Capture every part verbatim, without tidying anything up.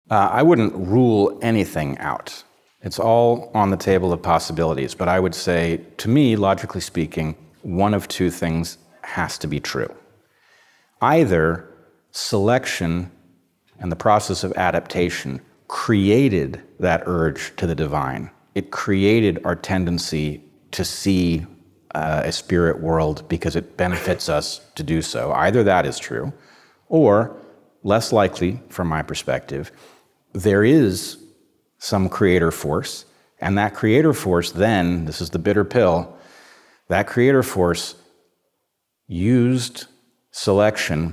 Uh, I wouldn't rule anything out. It's all on the table of possibilities, but I would say, to me, logically speaking, one of two things has to be true. Either selection and the process of adaptation created that urge to the divine. It created our tendency to see uh, a spirit world because it benefits us to do so. Either that is true, or, less likely from my perspective, there is some creator force, and that creator force then, this is the bitter pill, that creator force used selection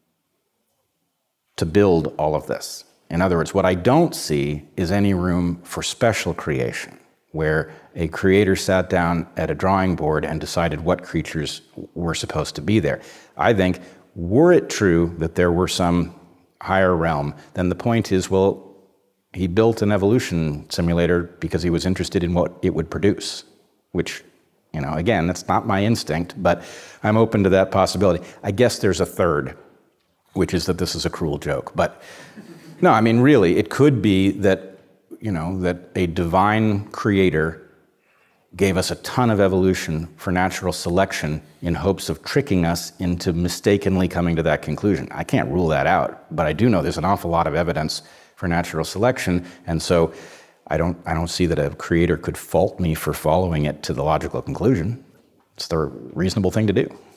to build all of this. In other words, what I don't see is any room for special creation, where a creator sat down at a drawing board and decided what creatures were supposed to be there. I think, were it true that there were some higher realm, then the point is, well, he built an evolution simulator because he was interested in what it would produce, which, you know, again, that's not my instinct, but I'm open to that possibility. I guess there's a third, which is that this is a cruel joke. But no, I mean, really, it could be that, you know, that a divine creator gave us a ton of evolution for natural selection in hopes of tricking us into mistakenly coming to that conclusion. I can't rule that out, but I do know there's an awful lot of evidence for natural selection, and so I don't, I don't see that a creator could fault me for following it to the logical conclusion. It's the reasonable thing to do.